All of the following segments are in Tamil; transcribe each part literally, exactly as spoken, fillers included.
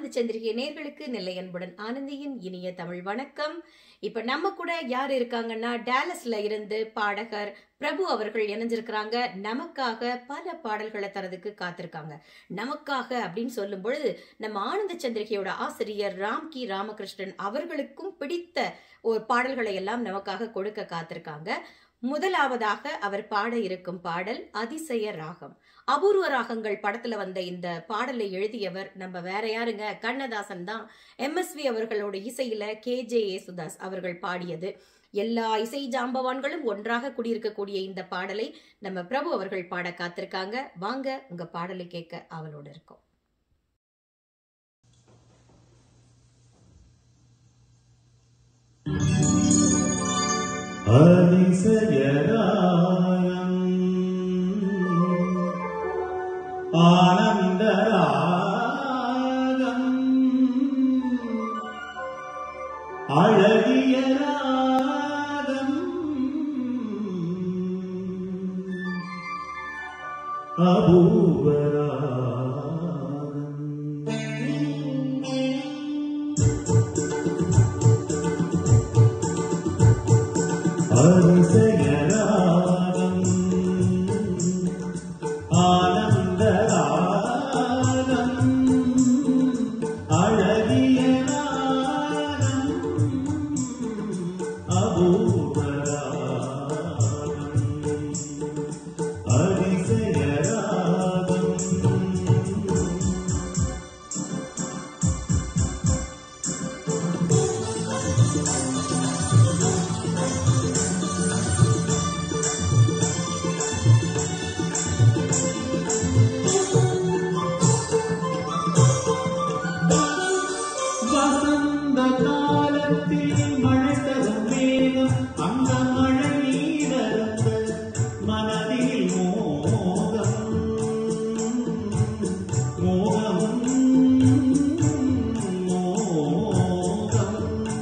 ஆனந்த சந்திரிகை நேர்களுக்கு நெல்லை அன்புடன் ஆனந்தியின் இனிய தமிழ் வணக்கம். இப்ப நம்ம கூட யார் இருக்காங்கன்னா, டாலஸ்ல இருந்து பாடகர் பிரபு அவர்கள் இணைஞ்சிருக்கிறாங்க. நமக்காக பல பாடல்களை தரதுக்கு காத்திருக்காங்க. நமக்காக அப்படின்னு சொல்லும் பொழுது நம்ம ஆனந்த சந்திரிகையோட ஆசிரியர் ராம்கி ராமகிருஷ்ணன் அவர்களுக்கும் பிடித்த ஒரு பாடல்களை எல்லாம் நமக்காக கொடுக்க காத்திருக்காங்க. முதலாவதாக அவர் பாட இருக்கும் பாடல் அதிசய ராகம். அபூர்வ ராகங்கள் படத்துல வந்த இந்த பாடலை எழுதியவர் நம்ம வேற யாருங்க, கண்ணதாசன் தான். எம்எஸ்வி அவர்களோட இசையில கே ஜே யேசுதாஸ் அவர்கள் பாடியது. எல்லா இசை ஜாம்பவான்களும் ஒன்றாக குடியிருக்கக்கூடிய இந்த பாடலை நம்ம பிரபு அவர்கள் பாட காத்திருக்காங்க. வாங்க உங்க பாடலை கேட்க அவளோட இருக்கோம். அதிசயராகம் ஆனந்தராகம் அழகிய ராகம் அபூர்வராகம் அதிசயராகம் ஆனந்தராகம் அழகிய ராகம் அபூர்வராகம் அதிசயராகம் வசந்த காலத்தில் மழை தரும் மேகம், அந்த மழை நீரந்த மனதில் மோகம் மோகம் மோகம்.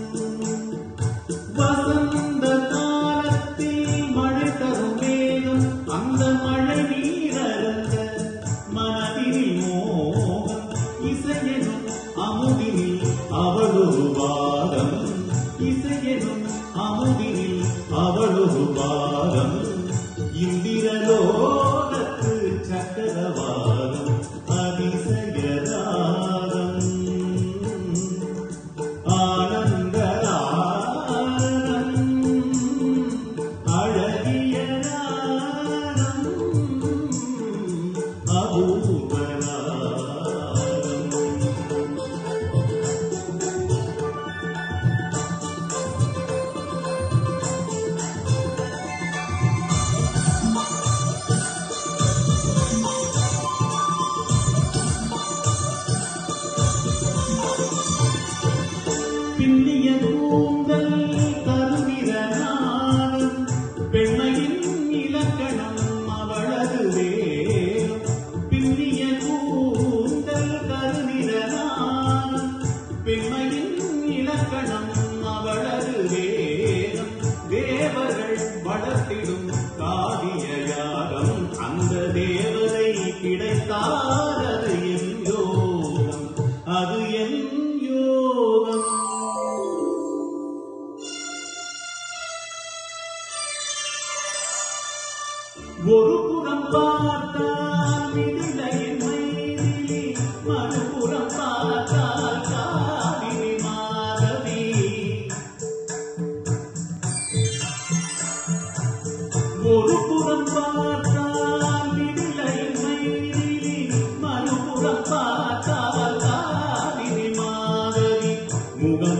வசந்த காலத்தில் மழை தரும் மேகம், அந்த மழை நீரந்த மனதில் மோகம். இசையனும் அமுதினில் அவளொரு பாகம், இசையனும் அமுதினில் அவளொரு பாகம். இந்திரலோகத்து சக்கரவாகம் அதிசயராகம் ஆனந்தராகம் அழகிய ராகம் அபூர்வராகம். பின்னிய கூந்தல் கருநிறனாலும் பெண்மையின் இலக்கணம் அவளது வேகம். பின்னிய கூந்தல் கருநிறனாலும் பெண்மையின் இலக்கணம் அவளது வேகம். தேவர்கள் வளர்த்திடும் காவிய யாகம், அந்த தேவதை கிடைத்தாரது என் யோகம், அது என் யோகம். ஒரு புறம் பார்த்தால் மிதிலையின் மைதிலி, மறுபுறம் பார்த்தால் காவிரி மாதவி. ஒரு புறம் பார்த்தால் மிதிலையின் மைதிலி, மறுபுறம் பார்த்தால் காவிரி மாதவி. முகம்